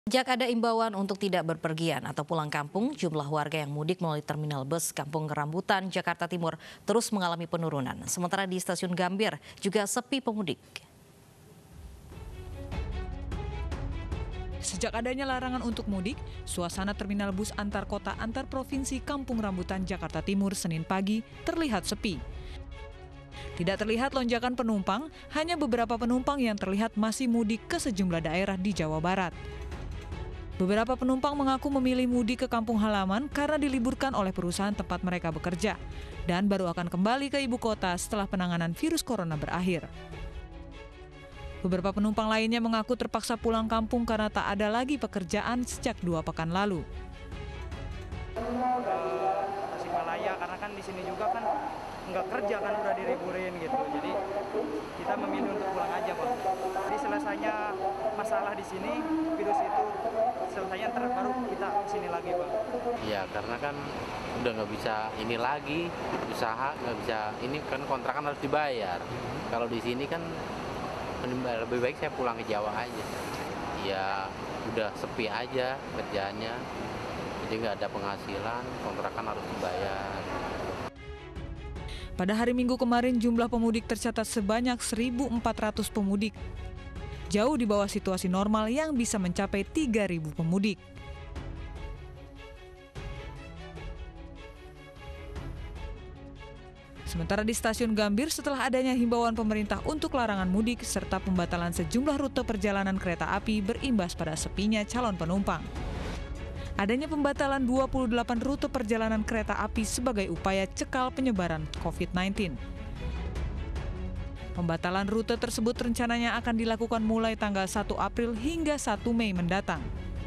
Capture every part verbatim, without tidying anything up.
Sejak ada imbauan untuk tidak berpergian atau pulang kampung, jumlah warga yang mudik melalui terminal bus Kampung Rambutan, Jakarta Timur terus mengalami penurunan. Sementara di stasiun Gambir juga sepi pemudik. Sejak adanya larangan untuk mudik, suasana terminal bus antar kota antar provinsi Kampung Rambutan, Jakarta Timur Senin pagi terlihat sepi. Tidak terlihat lonjakan penumpang, hanya beberapa penumpang yang terlihat masih mudik ke sejumlah daerah di Jawa Barat. Beberapa penumpang mengaku memilih mudik ke kampung halaman karena diliburkan oleh perusahaan tempat mereka bekerja dan baru akan kembali ke ibu kota setelah penanganan virus corona berakhir. Beberapa penumpang lainnya mengaku terpaksa pulang kampung karena tak ada lagi pekerjaan sejak dua pekan lalu. Tasikmalaya karena kan di sini juga kan nggak kerja kan udah diliburin gitu, jadi kita memilih untuk pulang aja Bang. Jadi selesainya masalah di sini virus itu selesainya ntar baru kita kesini lagi Bang. Iya karena kan udah nggak bisa ini lagi usaha nggak bisa ini kan kontrakan harus dibayar. Kalau di sini kan lebih baik saya pulang ke Jawa aja. Ya udah sepi aja kerjaannya, jadi nggak ada penghasilan, kontrakan harus dibayar. Pada hari Minggu kemarin jumlah pemudik tercatat sebanyak seribu empat ratus pemudik. Jauh di bawah situasi normal yang bisa mencapai tiga ribu pemudik. Sementara di stasiun Gambir setelah adanya himbauan pemerintah untuk larangan mudik serta pembatalan sejumlah rute perjalanan kereta api berimbas pada sepinya calon penumpang. Adanya pembatalan dua puluh delapan rute perjalanan kereta api sebagai upaya cekal penyebaran covid sembilan belas. Pembatalan rute tersebut rencananya akan dilakukan mulai tanggal satu April hingga satu Mei mendatang.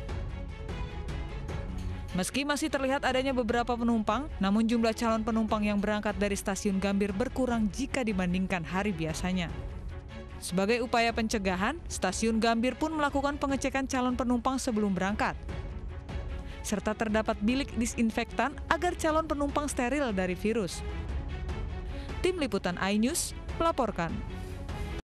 Meski masih terlihat adanya beberapa penumpang, namun jumlah calon penumpang yang berangkat dari stasiun Gambir berkurang jika dibandingkan hari biasanya. Sebagai upaya pencegahan, stasiun Gambir pun melakukan pengecekan calon penumpang sebelum berangkat, serta terdapat bilik disinfektan agar calon penumpang steril dari virus. Tim Liputan iNews melaporkan.